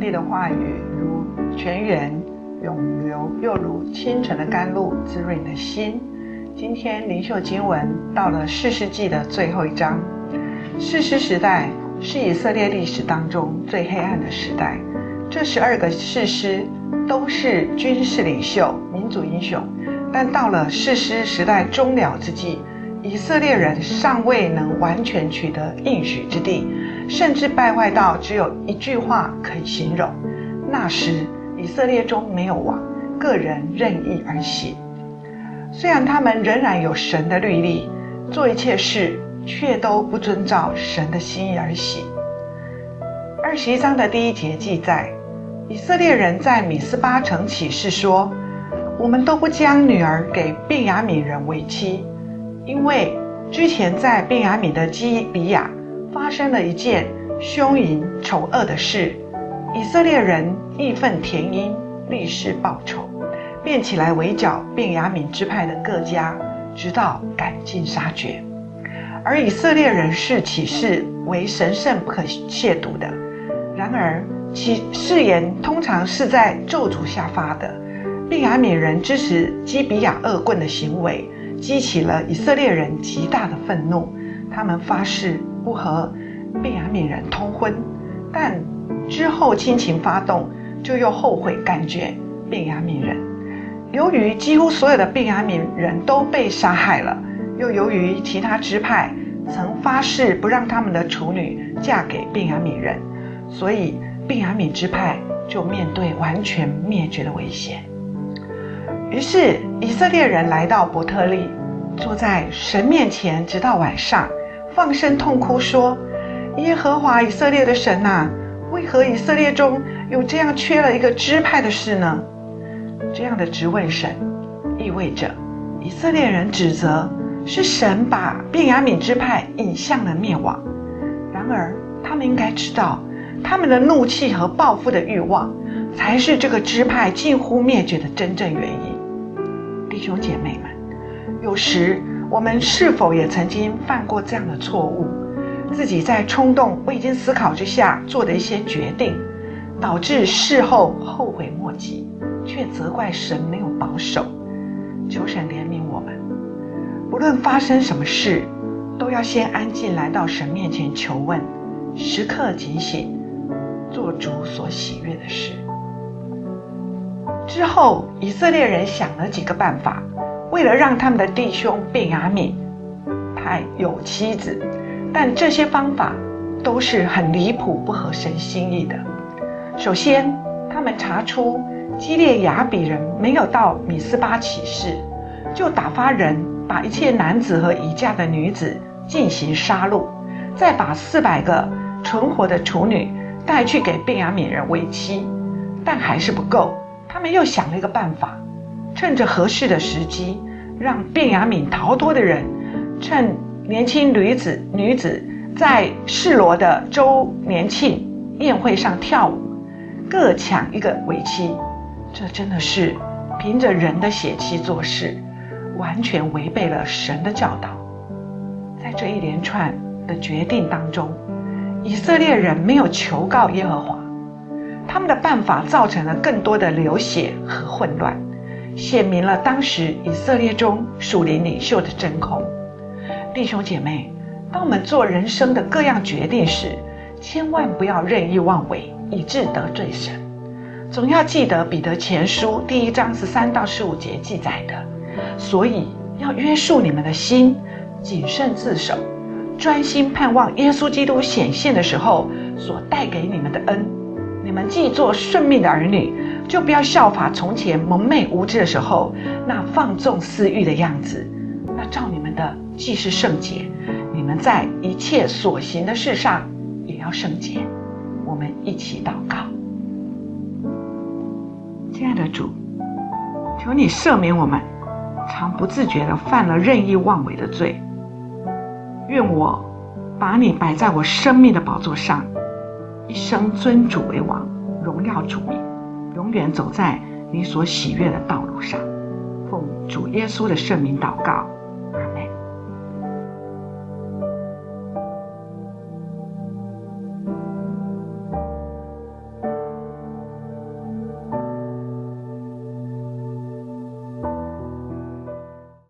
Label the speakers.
Speaker 1: 帝的话语如泉源涌流，又如清晨的甘露，滋润你的心。今天灵修经文到了士师记的最后一章。士师时代是以色列历史当中最黑暗的时代，这12个士师都是军事领袖、民族英雄，但到了士师时代终了之际，以色列人尚未能完全取得应许之地，甚至败坏到只有一句话可以形容：那时以色列中没有王，个人任意而行。虽然他们仍然有神的律例，做一切事却都不遵照神的心意而行。21章的第1节记载，以色列人在米斯巴城起誓说：我们都不将女儿给便雅悯人为妻，因为之前在便雅悯的基比亚发生了一件凶淫丑恶的事，以色列人义愤填膺，立誓报仇，便起来围剿便雅悯支派的各家，直到赶尽杀绝。而以色列人视起誓为神圣不可亵渎的，然而其誓言通常是在咒诅下发的。便雅悯人支持基比亚恶棍的行为，激起了以色列人极大的愤怒，他们发誓不和便雅悯人通婚，但之后亲情发动，就又后悔感觉便雅悯人。由于几乎所有的便雅悯人都被杀害了，又由于其他支派曾发誓不让他们的处女嫁给便雅悯人，所以便雅悯支派就面对完全灭绝的危险。于是以色列人来到伯特利，坐在神面前，直到晚上，放声痛哭说：耶和华以色列的神啊，为何以色列中有这样缺了一个支派的事呢？这样的质问神，意味着以色列人指责是神把便雅悯支派引向了灭亡。然而他们应该知道，他们的怒气和报复的欲望才是这个支派近乎灭绝的真正原因。弟兄姐妹们，有时我们是否也曾经犯过这样的错误，自己在冲动未经思考之下做的一些决定，导致事后后悔莫及，却责怪神没有保守。求神怜悯我们，不论发生什么事，都要先安静来到神面前求问，时刻警醒，做主所喜悦的事。之后以色列人想了几个办法，为了让他们的弟兄便雅悯派有妻子，但这些方法都是很离谱，不合神心意的。首先，他们查出基列雅比人没有到米斯巴起誓，就打发人把一切男子和已嫁的女子进行杀戮，再把400个存活的处女带去给便雅悯人为妻。但还是不够，他们又想了一个办法，趁着合适的时机，让便雅悯逃脱的人趁年轻女子在示罗的周年庆宴会上跳舞，各抢一个为妻。这真的是凭着人的血气做事，完全违背了神的教导。在这一连串的决定当中，以色列人没有求告耶和华，他们的办法造成了更多的流血和混乱，显明了当时以色列中属灵领袖的真空。弟兄姐妹，当我们做人生的各样决定时，千万不要任意妄为，以致得罪神。总要记得彼得前书第1章13到15节记载的，所以要约束你们的心，谨慎自守，专心盼望耶稣基督显现的时候所带给你们的恩。你们既做顺命的儿女，就不要效法从前蒙昧无知的时候那放纵私欲的样子。那照你们的既是圣洁，你们在一切所行的事上也要圣洁。我们一起祷告。亲爱的主，求你赦免我们常不自觉地犯了任意妄为的罪。愿我把你摆在我生命的宝座上，一生尊主为王，荣耀主名，永远走在你所喜悦的道路上。奉主耶稣的圣名祷告。